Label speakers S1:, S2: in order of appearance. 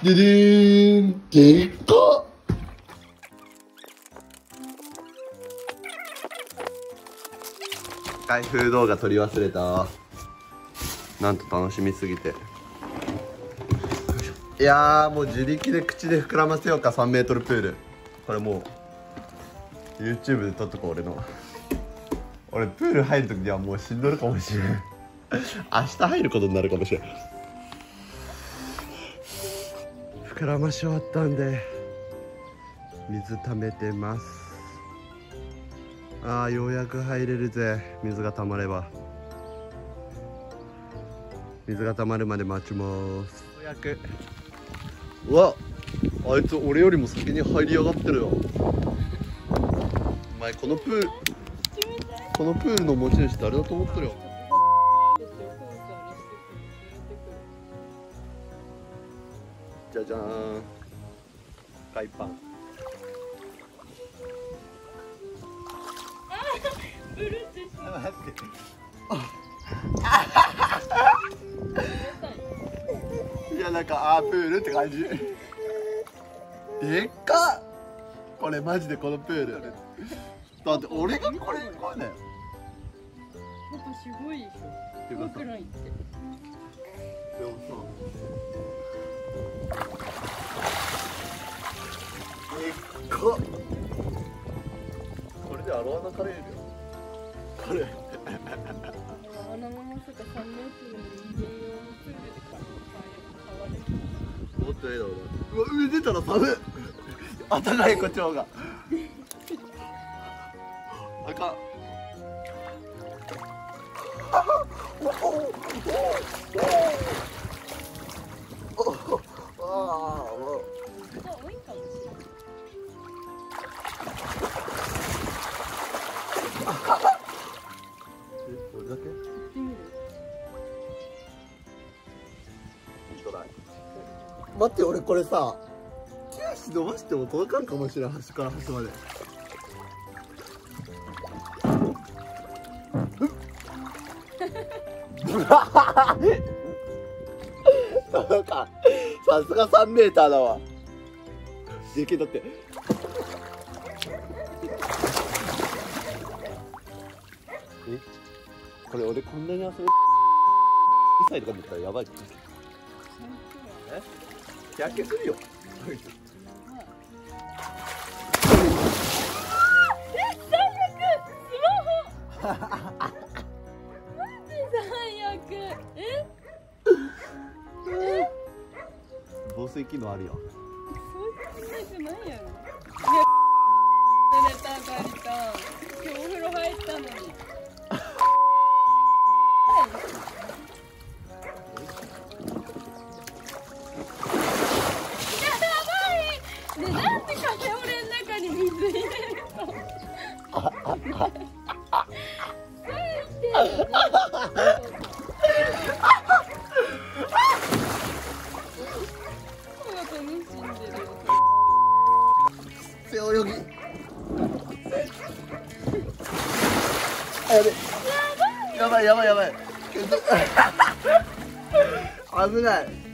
S1: ででーん、でっかっ。開封動画撮り忘れた。なんと楽しみすぎて。いやー、もう自力で口で膨らませようか。3メートルプール。これもう YouTube で撮っとこう。俺プール入る時にはもうしんどるかもしれん。明日入ることになるかもしれん。膨らまし終わったんで水溜めてます。あー、ようやく入れるぜ。水が溜まれば。水が溜まるまで待ちます。ようやく。うわ、あいつ俺よりも先に入りやがってるよ。お前このプールの持ち主誰だと思ってるよ。じゃじゃーん、海パン。
S2: ブルってしまう。
S1: いや、なんかプールって感じ。でっかっ。これマジでこのプールだって俺がこれだよ。
S2: やっぱすごいでしょ。僕ら行って。
S1: でもさ、でっかっ。これでアロアナカレーるよ。これ
S2: あのままさか3メートルの人間用のプールで変わる。
S1: もっといいだろうな。うわ、上出たら寒い。あったかいこっちの方が。あかん。
S2: 多いかもしれない。
S1: これだけ？待って、俺これさ、手足伸ばしても届かんかもしれん。端から端まで。なんかさすが3メーターだわ。でけだって。これ俺こんなに遊べ2歳とかだったらやばい。日焼けするよ。
S2: マジ最悪。
S1: 防水機能あるよ。
S2: そういうことないやろ。寝たかりた。今日お風呂入ったのに。で、なんでカフェオレの中に水入れるの？
S1: 背泳ぎ。やばい。危ない。